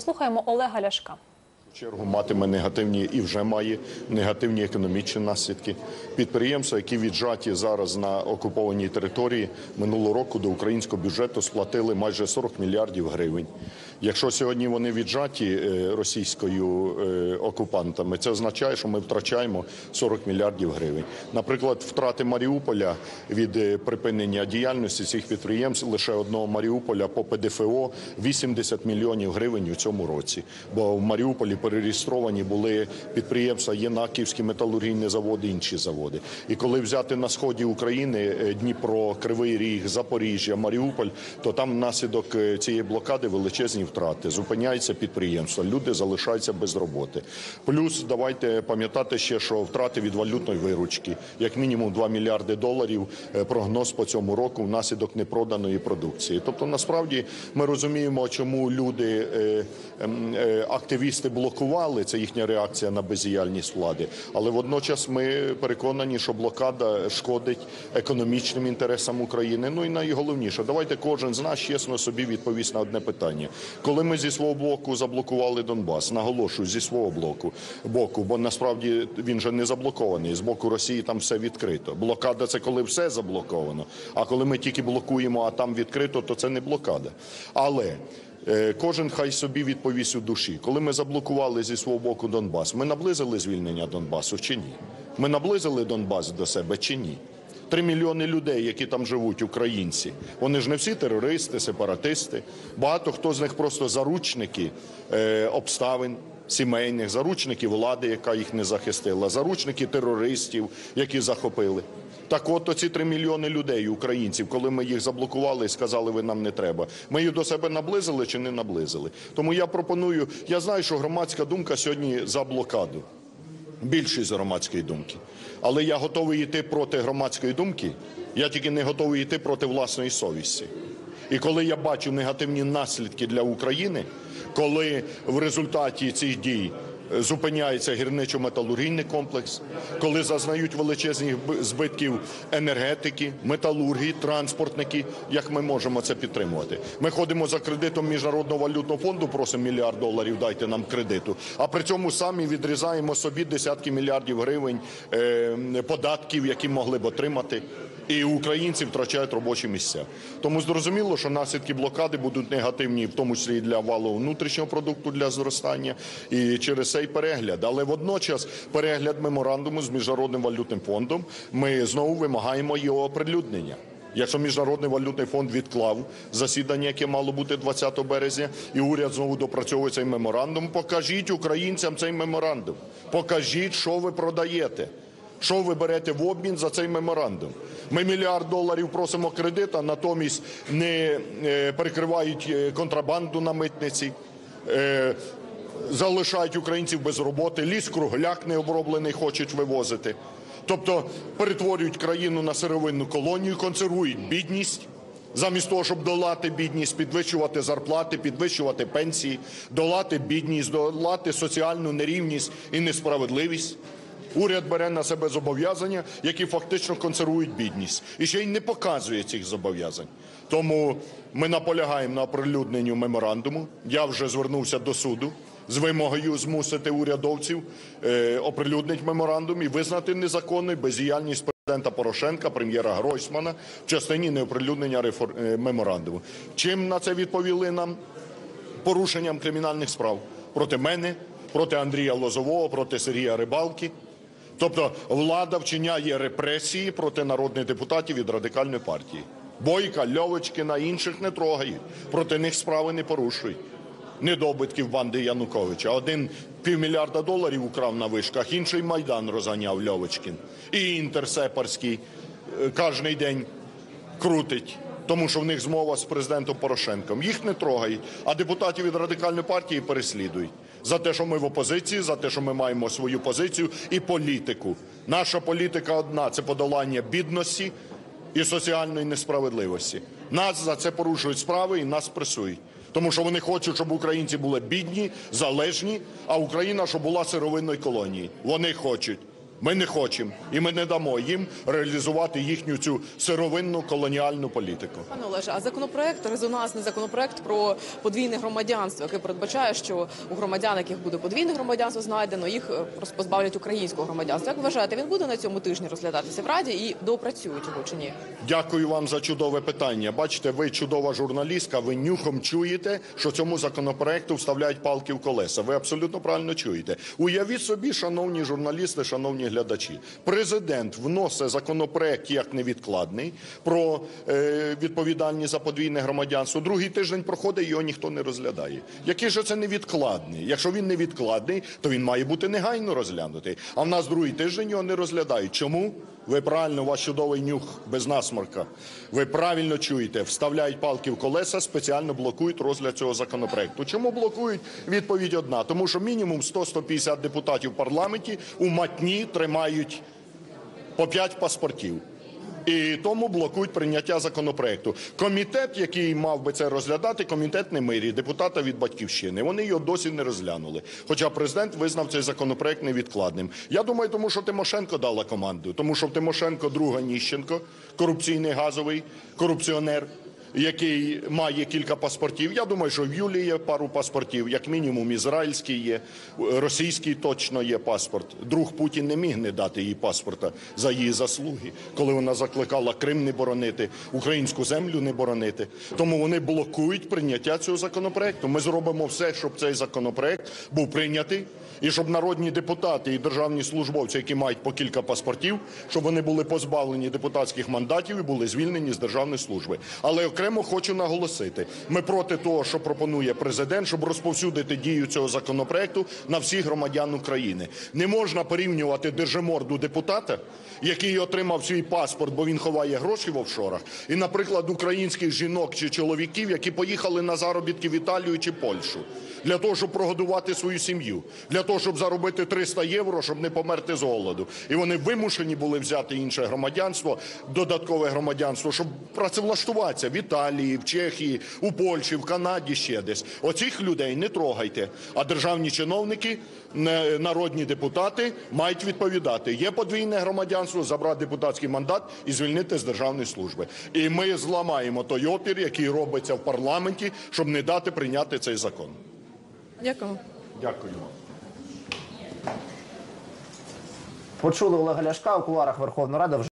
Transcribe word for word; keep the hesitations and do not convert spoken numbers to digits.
Послухаємо Олега Ляшка. В чергу матиме негативні і вже має негативні економічні наслідки. Підприємства, які віджаті зараз на окупованій території, минулого року до українського бюджету сплатили майже сорок мільярдів гривень. Якщо сьогодні вони віджаті російською окупантами, це означає, що ми втрачаємо сорок мільярдів гривень. Наприклад, втрати Маріуполя від припинення діяльності цих підприємств лише одного Маріуполя по Пе Де Фе О вісімдесят мільйонів гривень у цьому році. Бо в Маріуполі перереєстровані були підприємства Єнакіївський металургійний завод і інші заводи. І коли взяти на сході України Дніпро, Кривий Ріг, Запоріжжя, Маріуполь, то там внаслідок цієї блокади величезні втрати. Зупиняється підприємство, люди залишаються без роботи. Плюс давайте пам'ятати ще, що втрати від валютної виручки, як мінімум два мільярди доларів прогноз по цьому року внаслідок непроданої продукції. Тобто насправді ми розуміємо, чому люди, активісти блокували, це їхня реакція на бездіяльність влади. Але водночас ми переконані, що блокада шкодить економічним інтересам України. Ну і найголовніше, давайте кожен з нас чесно собі відповість на одне питання. Коли ми зі свого блоку заблокували Донбас, наголошую, зі свого блоку, боку, бо насправді він же не заблокований, з боку Росії там все відкрито. Блокада – це коли все заблоковано, а коли ми тільки блокуємо, а там відкрито, то це не блокада. Але кожен хай собі відповість у душі. Коли ми заблокували зі свого боку Донбас, ми наблизили звільнення Донбасу чи ні? Ми наблизили Донбас до себе чи ні? Три мільйони людей, які там живуть, українці, вони ж не всі терористи, сепаратисти. Багато хто з них просто заручники е, обставин сімейних, заручники влади, яка їх не захистила, заручники терористів, які захопили. Так от, оці три мільйони людей, українців, коли ми їх заблокували і сказали, ви нам не треба, ми їх до себе наблизили чи не наблизили? Тому я пропоную, я знаю, що громадська думка сьогодні за блокаду. Більшість громадської думки. Але я готовий йти проти громадської думки, я тільки не готовий йти проти власної совісті. І коли я бачу негативні наслідки для України, коли в результаті цих дій зупиняється гірничо-металургійний комплекс, коли зазнають величезних збитків енергетики, металургії, транспортники, як ми можемо це підтримувати? Ми ходимо за кредитом Міжнародного валютного фонду, просимо мільярд доларів, дайте нам кредиту, а при цьому самі відрізаємо собі десятки мільярдів гривень е, податків, які могли б отримати. І українці втрачають робочі місця. Тому зрозуміло, що наслідки блокади будуть негативні, в тому числі і для валового внутрішнього продукту, для зростання, і через цей перегляд. Але водночас перегляд меморандуму з Міжнародним валютним фондом, ми знову вимагаємо його оприлюднення. Якщо Міжнародний валютний фонд відклав засідання, яке мало бути двадцятого березня, і уряд знову допрацьовує цей меморандум, покажіть українцям цей меморандум. Покажіть, що ви продаєте. Що ви берете в обмін за цей меморандум? Ми мільярд доларів просимо кредит, а натомість не перекривають контрабанду на митниці, залишають українців без роботи, ліс-кругляк необроблений хочуть вивозити. Тобто перетворюють країну на сировинну колонію, консервують бідність. Замість того, щоб долати бідність, підвищувати зарплати, підвищувати пенсії, долати бідність, долати соціальну нерівність і несправедливість. Уряд бере на себе зобов'язання, які фактично консервують бідність. І ще й не показує цих зобов'язань. Тому ми наполягаємо на оприлюдненню меморандуму. Я вже звернувся до суду з вимогою змусити урядовців е, оприлюднити меморандум і визнати незаконною бездіяльність президента Порошенка, прем'єра Гройсмана в частині неоприлюднення реформ... е, меморандуму. Чим на це відповіли нам? Порушенням кримінальних справ проти мене, проти Андрія Лозового, проти Сергія Рибалки. Тобто влада вчиняє репресії проти народних депутатів від Радикальної партії. Бойка, Льовочкіна, інших не трогають. Проти них справи не порушують. Недобитків банди Януковича. Один півмільярда доларів украв на вишках, інший Майдан розганяв Льовочкін. І Інтерсепарський кожний день крутить. Тому що в них змова з президентом Порошенком. Їх не трогають, а депутатів від Радикальної партії переслідують. За те, що ми в опозиції, за те, що ми маємо свою позицію і політику. Наша політика одна – це подолання бідності і соціальної несправедливості. Нас за це порушують справи і нас пресують. Тому що вони хочуть, щоб українці були бідні, залежні, а Україна, щоб була сировинною колонією. Вони хочуть. Ми не хочемо і ми не дамо їм реалізувати їхню цю сировинну колоніальну політику. Пане Олеже, а законопроект, резонансний законопроект про подвійне громадянство, який передбачає, що у громадян, яких буде подвійне громадянство знайдено, їх просто позбавлять українського громадянства. Як вважаєте, він буде на цьому тижні розглядатися в Раді і доопрацюють його чи ні? Дякую вам за чудове питання. Бачите, ви чудова журналістка, ви нюхом чуєте, що цьому законопроекту вставляють палки в колеса. Ви абсолютно правильно чуєте. Уявіть собі, шановні журналісти, шановні глядачі, президент вносить законопроект як невідкладний про е, відповідальність за подвійне громадянство. Другий тиждень проходить, його ніхто не розглядає. Який же це невідкладний? Якщо він невідкладний, то він має бути негайно розглянутий. А в нас другий тиждень його не розглядають. Чому? Ви правильно, у вас чудовий нюх без насморка. Ви правильно чуєте, вставляють палки в колеса, спеціально блокують розгляд цього законопроекту. Чому блокують? Відповідь одна. Тому що мінімум сто - сто п'ятдесят депутатів в парламенті у матні тримають по п'ять паспортів. І тому блокують прийняття законопроекту. Комітет, який мав би це розглядати, комітет Немирі, депутата від "Батьківщини", вони його досі не розглянули. Хоча президент визнав цей законопроект невідкладним. Я думаю, тому що Тимошенко дала команду. Тому що в Тимошенко друга Ніщенко, корупційний газовий корупціонер, який має кілька паспортів. Я думаю, що в Юлії є пару паспортів, як мінімум ізраїльський є, російський точно є паспорт. Друг Путін не міг не дати їй паспорта за її заслуги, коли вона закликала Крим не боронити, українську землю не боронити. Тому вони блокують прийняття цього законопроекту. Ми зробимо все, щоб цей законопроект був прийнятий, і щоб народні депутати і державні службовці, які мають по кілька паспортів, щоб вони були позбавлені депутатських мандатів і були звільнені з державної служби. Але окремо хочу наголосити, ми проти того, що пропонує президент, щоб розповсюдити дію цього законопроекту на всіх громадян України. Не можна порівнювати держиморду депутата, який отримав свій паспорт, бо він ховає гроші в офшорах, і, наприклад, українських жінок чи чоловіків, які поїхали на заробітки в Італію чи Польщу для того, щоб прогодувати свою сім'ю, для того, щоб заробити триста євро, щоб не померти з голоду. І вони вимушені були взяти інше громадянство, додаткове громадянство, щоб працевлаштуватися в Італії, в Чехії, у Польщі, в Канаді, ще десь. Оцих людей не трогайте. А державні чиновники, народні депутати мають відповідати. Є подвійне громадянство, забрати депутатський мандат і звільнити з державної служби. І ми зламаємо той опір, який робиться в парламенті, щоб не дати прийняти цей закон. Дякую. Дякую. Почули Олега Ляшка у кулуарах Верховної Ради.